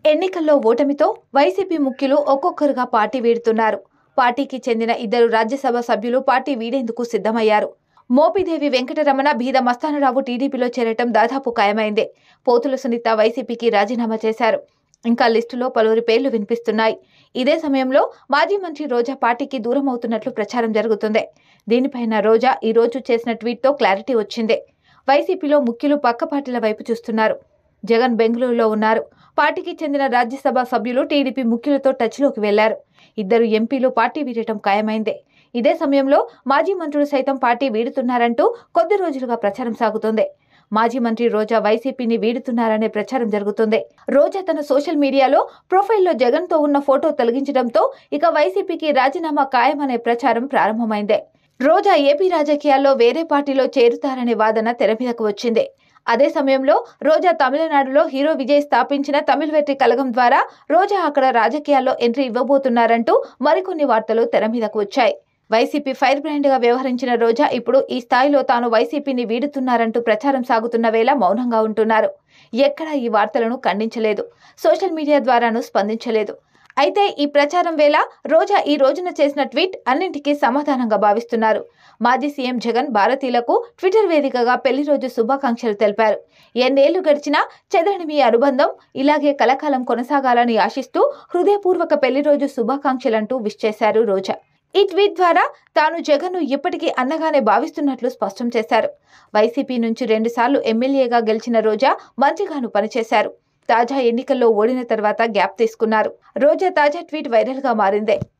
ఎన్నికల్లో ఓటమితో వైసీపీ ముఖ్యులు ఒక్కొక్కరుగా పార్టీ వీడుతున్నారు. పార్టీకి చెందిన 2 రాజ్యసభ సభ్యులు పార్టీ వీడేందుకు సిద్ధమయ్యారు. మోపిదేవి వెంకటరమణ, బీద మస్తానరావు టీడీపీలో చేరటం దాదాపు ఖాయమైందే. పోతుల సునీత వైసీపీకి రాజీనామా చేశారు. ఇంకా లిస్టులో పలువురి పేర్లు వినిపిస్తున్నాయి. ఇదే సమయంలో మాజీ మంత్రి రోజా పార్టీకి దూరం అవుతున్నట్లు ప్రచారం జరుగుతుంది. దీనిపైన రోజా ఈ రోజు చేసిన ట్వీట్తో క్లారిటీ వచ్చింది. వైసీపీలో ముఖ్యులు పక్క పార్టీల వైపు చూస్తున్నారు. జగన్ బెంగళూరులో ఉన్నారు. పార్టీకి చెందిన రాజ్యసభ సభ్యులు టీడీపీ ముఖ్యులతో టచ్లోకి వెళ్లారు. 2 ఎంపీలు పార్టీ వీడటం ఖాయమైందే. ఇదే సమయంలో మాజీ మంత్రులు సైతం పార్టీ వీడుతున్నారంటూ కొద్ది రోజులుగా ప్రచారం సాగుతోంది. మాజీ మంత్రి రోజా వైసీపీని వీడుతున్నారనే ప్రచారం జరుగుతుంది. రోజా తన సోషల్ మీడియాలో ప్రొఫైల్లో జగన్తో ఉన్న ఫోటో తొలగించడంతో ఇక వైసీపీకి రాజీనామా ఖాయమనే ప్రచారం ప్రారంభమైందే. రోజా ఏపీ రాజకీయాల్లో వేరే పార్టీలో చేరుతారనే వాదన తెర మీదకు వచ్చింది. అదే సమయంలో రోజా తమిళనాడులో హీరో విజయ్ స్థాపించిన తమిళ వెట్రి కళగం ద్వారా రోజా అక్కడ రాజకీయాల్లో ఎంట్రీ ఇవ్వబోతున్నారంటూ మరికొన్ని వార్తలు తెర మీదకు వచ్చాయి. వైసీపీ ఫైర్ బ్రాండ్ గా వ్యవహరించిన రోజా ఇప్పుడు ఈ స్థాయిలో తాను వైసీపీని వీడుతున్నారంటూ ప్రచారం సాగుతున్న వేళ మౌనంగా ఉంటున్నారు. ఎక్కడా ఈ వార్తలను ఖండించలేదు. సోషల్ మీడియా ద్వారానూ స్పందించలేదు. అయితే ఈ ప్రచారం వేళ రోజా ఈ రోజున చేసిన ట్వీట్ అన్నింటికీ సమాధానంగా భావిస్తున్నారు. మాజీ సీఎం జగన్ భారతీయులకు ట్విట్టర్ వేదికగా పెళ్లి రోజు శుభాకాంక్షలు తెలిపారు. ఎన్నేళ్లు గడిచినా చెదరని మీ అనుబంధం ఇలాగే కలకాలం కొనసాగాలని ఆశిస్తూ హృదయపూర్వక పెళ్లి రోజు శుభాకాంక్షలంటూ విష్ చేశారు రోజా. ఈ ట్వీట్ ద్వారా తాను జగన్ను ఇప్పటికీ అన్నగానే భావిస్తున్నట్లు స్పష్టం చేశారు. వైసీపీ నుంచి 2 సార్లు ఎమ్మెల్యేగా గెలిచిన రోజా మంత్రిగాను పనిచేశారు. తాజా ఎన్నికల్లో ఓడిన తర్వాత గ్యాప్ తీసుకున్నారు. రోజా తాజా ట్వీట్ వైరల్ గా మారిందే.